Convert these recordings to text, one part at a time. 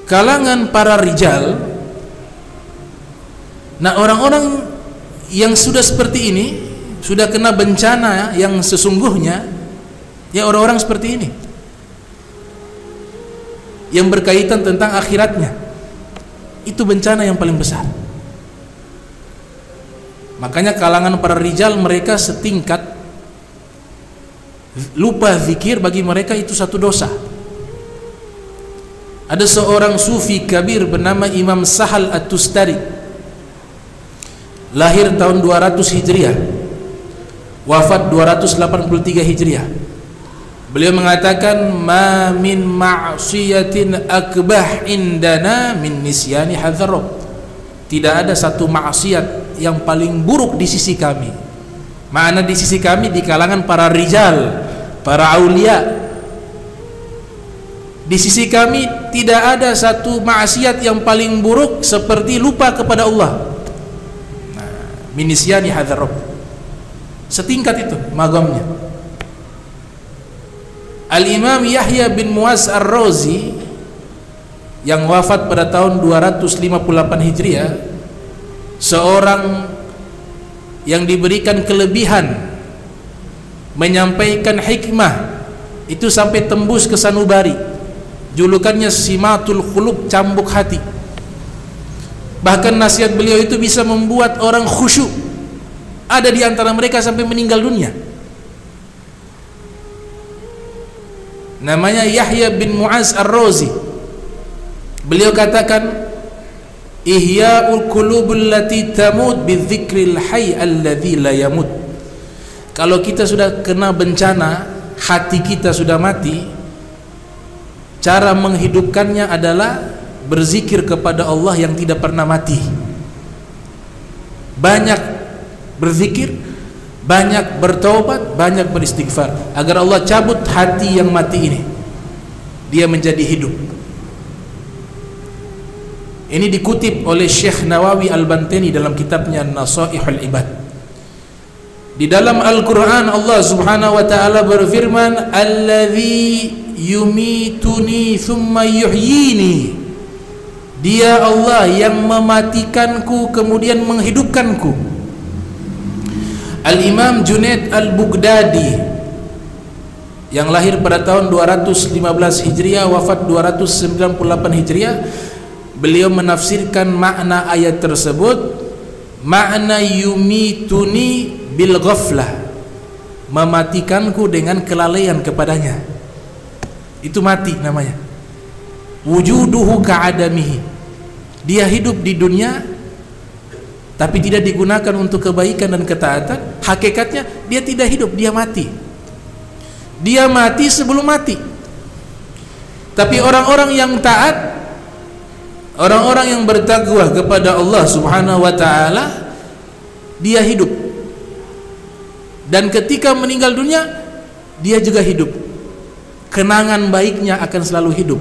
kalangan para rijal. Nah, orang-orang yang sudah seperti ini, sudah kena bencana yang sesungguhnya, ya orang-orang seperti ini yang berkaitan tentang akhiratnya, itu bencana yang paling besar. Makanya kalangan para rijal mereka setingkat, lupa zikir bagi mereka itu satu dosa. Ada seorang sufi kabir bernama Imam Sahal At-Tustari, lahir tahun 200 Hijriah, wafat 283 Hijriah. Beliau mengatakan, ma min ma'siyatin akbah indana min nisyani hadzar rabb. Tidak ada satu maksiat yang paling buruk di sisi kami. Makna di sisi kami di kalangan para rijal, para aulia. Di sisi kami tidak ada satu maksiat yang paling buruk seperti lupa kepada Allah. Nah, min nisyani hadzar rabb. Setingkat itu magamnya. Al-Imam Yahya bin Muaz Ar-Razi yang wafat pada tahun 258 Hijriah, seorang yang diberikan kelebihan menyampaikan hikmah itu sampai tembus ke sanubari. Julukannya Simatul Khulub, cambuk hati. Bahkan nasihat beliau itu bisa membuat orang khusyuk. Ada di antara mereka sampai meninggal dunia. Namanya Yahya bin Muaz Ar-Razi. Beliau katakan, Ihya'ul qulubul lati tamut bidzikril hayy alladzi la yamut. Kalau kita sudah kena bencana, hati kita sudah mati, cara menghidupkannya adalah berzikir kepada Allah yang tidak pernah mati. Banyak berzikir, banyak bertaubat, banyak beristighfar, agar Allah cabut hati yang mati ini, dia menjadi hidup. Ini dikutip oleh Syekh Nawawi Al-Bantani dalam kitabnya Nasaihul Ibad. Di dalam Al-Quran Allah subhanahu wa ta'ala berfirman, alladzi yumituni thumma yuhyini. Dia Allah yang mematikanku kemudian menghidupkanku. Al-Imam Junaid Al-Bughdadi yang lahir pada tahun 215 Hijriah, wafat 298 Hijriah, beliau menafsirkan makna ayat tersebut, makna yumituni bil ghaflah, mematikanku dengan kelalaian kepadanya. Itu mati namanya. Wujuduhu ka'adamihi, dia hidup di dunia tapi tidak digunakan untuk kebaikan dan ketaatan. Hakikatnya dia tidak hidup, dia mati. Dia mati sebelum mati. Tapi orang-orang yang taat, orang-orang yang bertakwa kepada Allah subhanahu wa ta'ala, dia hidup. Dan ketika meninggal dunia, dia juga hidup. Kenangan baiknya akan selalu hidup.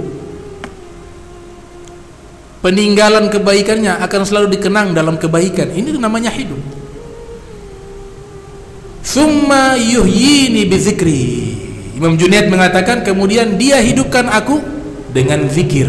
Peninggalan kebaikannya akan selalu dikenang dalam kebaikan. Ini namanya hidup. Tsumma yuhyini bizikri. Imam Junaid mengatakan, kemudian dia hidupkan aku dengan zikir.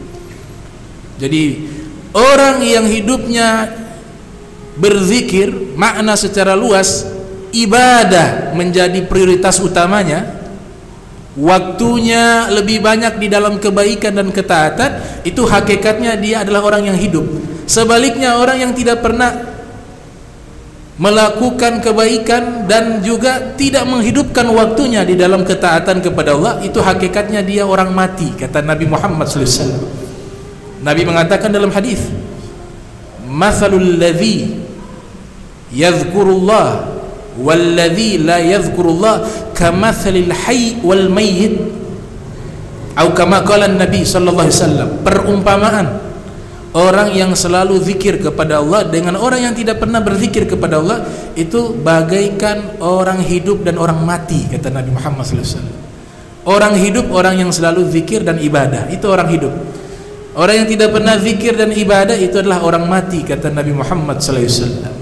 Jadi orang yang hidupnya berzikir, makna secara luas, ibadah menjadi prioritas utamanya, waktunya lebih banyak di dalam kebaikan dan ketaatan, itu hakikatnya dia adalah orang yang hidup. Sebaliknya orang yang tidak pernah melakukan kebaikan dan juga tidak menghidupkan waktunya di dalam ketaatan kepada Allah, itu hakikatnya dia orang mati, kata Nabi Muhammad SAW. Nabi mengatakan dalam hadis, mathalul ladzi yadhkurullah walladzi la yadhkurullah kamathalil hayy wal mayyit, atau kama qala Nabi sallallahu alaihi wasallam, perumpamaan orang yang selalu zikir kepada Allah dengan orang yang tidak pernah berzikir kepada Allah itu bagaikan orang hidup dan orang mati, kata Nabi Muhammad sallallahu alaihi wasallam. Orang hidup, orang yang selalu zikir dan ibadah, itu orang hidup. Orang yang tidak pernah zikir dan ibadah itu adalah orang mati, kata Nabi Muhammad sallallahu alaihi wasallam.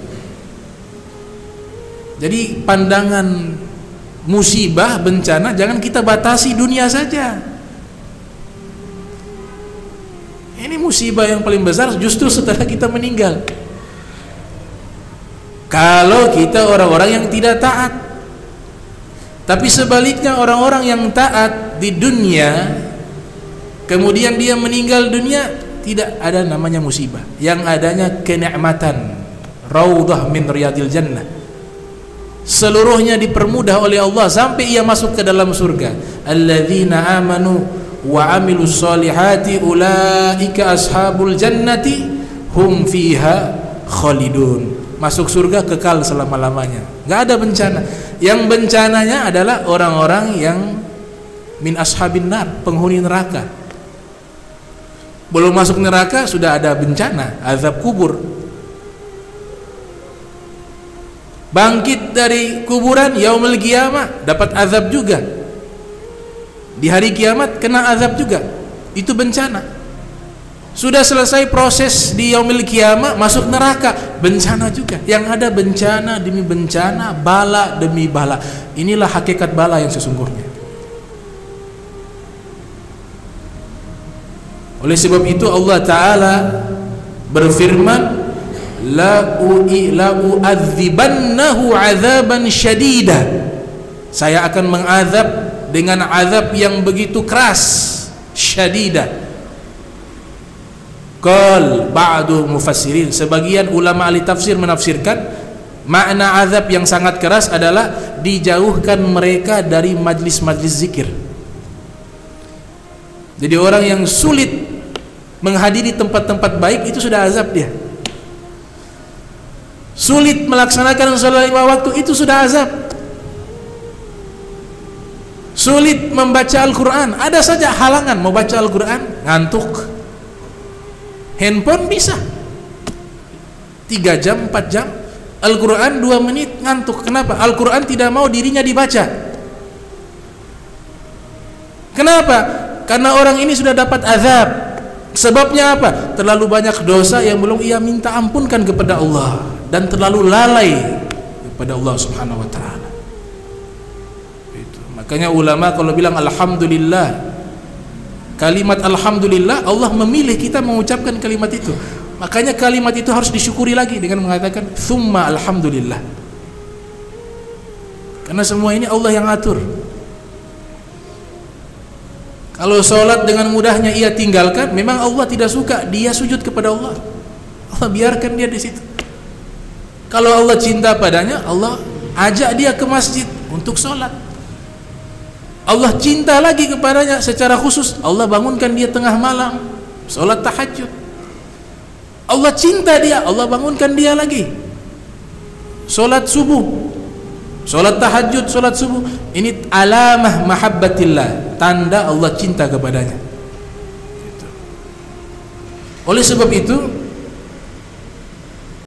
Jadi pandangan musibah, bencana jangan kita batasi dunia saja. Ini musibah yang paling besar justru setelah kita meninggal. Kalau kita orang-orang yang tidak taat. Tapi sebaliknya orang-orang yang taat di dunia, kemudian dia meninggal dunia, tidak ada namanya musibah. Yang adanya kenikmatan. Raudhah min riyadil jannah. Seluruhnya dipermudah oleh Allah sampai ia masuk ke dalam surga. Alladzina amanu wa amilus solihati ulaika ashabul jannati hum fiha khalidun. Masuk surga kekal selama-lamanya, nggak ada bencana. Yang bencananya adalah orang-orang yang min ashabin nar, penghuni neraka. Belum masuk neraka sudah ada bencana, azab kubur. Bangkit dari kuburan yaumul qiyamah dapat azab juga. Di hari kiamat kena azab juga. Itu bencana. Sudah selesai proses di yaumil qiyamah, masuk neraka, bencana juga. Yang ada bencana demi bencana, bala demi bala. Inilah hakikat bala yang sesungguhnya. Oleh sebab itu Allah Ta'ala berfirman, la u'adzibannahu 'adzaban syadida. Saya akan mengazab dengan azab yang begitu keras, syadida. Qal ba'du mufassirin, sebagian ulama ahli tafsir menafsirkan makna azab yang sangat keras adalah dijauhkan mereka dari majlis-majlis zikir. Jadi orang yang sulit menghadiri tempat-tempat baik itu sudah azab dia. Sulit melaksanakan salat 5 waktu itu sudah azab. Sulit membaca Al-Quran, ada saja halangan mau baca Al-Quran, ngantuk. Handphone bisa 3 jam, 4 jam. Al-Quran 2 menit ngantuk. Kenapa? Al-Quran tidak mau dirinya dibaca. Kenapa? Karena orang ini sudah dapat azab. Sebabnya apa? Terlalu banyak dosa yang belum ia minta ampunkan kepada Allah, dan terlalu lalai kepada Allah Subhanahu wa ta'ala. Makanya ulama kalau bilang alhamdulillah, kalimat alhamdulillah, Allah memilih kita mengucapkan kalimat itu. Makanya kalimat itu harus disyukuri lagi dengan mengatakan thumma alhamdulillah. Karena semua ini Allah yang atur. Kalau sholat dengan mudahnya ia tinggalkan, memang Allah tidak suka dia sujud kepada Allah. Allah biarkan dia di situ. Kalau Allah cinta padanya, Allah ajak dia ke masjid untuk sholat. Allah cinta lagi kepadanya secara khusus, Allah bangunkan dia tengah malam sholat tahajud. Allah cinta dia, Allah bangunkan dia lagi sholat subuh, sholat tahajud, sholat subuh. Ini alamah mahabbatillah, tanda Allah cinta kepadanya. Oleh sebab itu